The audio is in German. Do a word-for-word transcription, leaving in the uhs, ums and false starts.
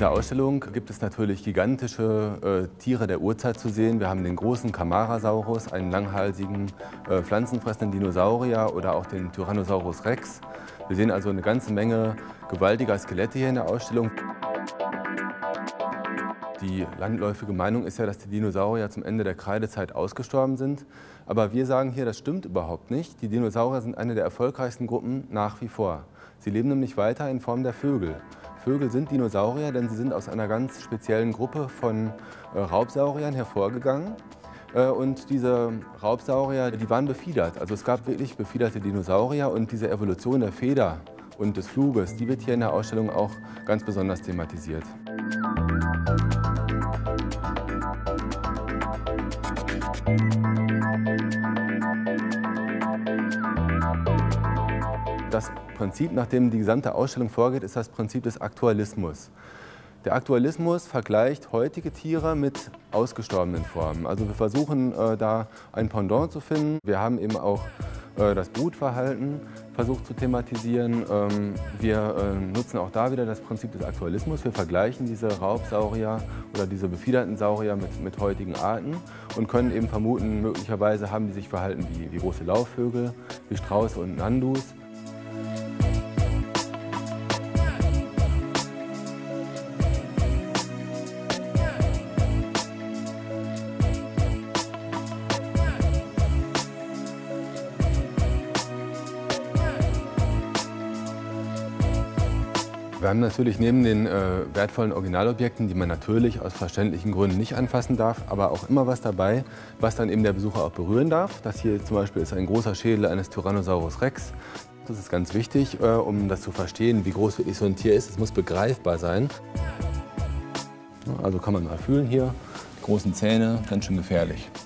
dieser Ausstellung gibt es natürlich gigantische äh, Tiere der Urzeit zu sehen. Wir haben den großen Camarasaurus, einen langhalsigen, äh, pflanzenfressenden Dinosaurier oder auch den Tyrannosaurus Rex. Wir sehen also eine ganze Menge gewaltiger Skelette hier in der Ausstellung. Die landläufige Meinung ist ja, dass die Dinosaurier zum Ende der Kreidezeit ausgestorben sind. Aber wir sagen hier, das stimmt überhaupt nicht. Die Dinosaurier sind eine der erfolgreichsten Gruppen nach wie vor. Sie leben nämlich weiter in Form der Vögel. Vögel sind Dinosaurier, denn sie sind aus einer ganz speziellen Gruppe von äh, Raubsauriern hervorgegangen. Äh, und diese Raubsaurier, die waren befiedert. Also es gab wirklich befiederte Dinosaurier und diese Evolution der Feder und des Fluges, die wird hier in der Ausstellung auch ganz besonders thematisiert. Das Prinzip, nach dem die gesamte Ausstellung vorgeht, ist das Prinzip des Aktualismus. Der Aktualismus vergleicht heutige Tiere mit ausgestorbenen Formen. Also wir versuchen äh, da ein Pendant zu finden. Wir haben eben auch äh, das Brutverhalten versucht zu thematisieren. Ähm, wir äh, nutzen auch da wieder das Prinzip des Aktualismus. Wir vergleichen diese Raubsaurier oder diese befiederten Saurier mit, mit heutigen Arten und können eben vermuten, möglicherweise haben die sich verhalten wie, wie große Laufvögel, wie Strauße und Nandus. Wir haben natürlich neben den äh, wertvollen Originalobjekten, die man natürlich aus verständlichen Gründen nicht anfassen darf, aber auch immer was dabei, was dann eben der Besucher auch berühren darf. Das hier zum Beispiel ist ein großer Schädel eines Tyrannosaurus Rex. Das ist ganz wichtig, äh, um das zu verstehen, wie groß wirklich so ein Tier ist. Es muss begreifbar sein. Also kann man mal fühlen hier, die großen Zähne, ganz schön gefährlich.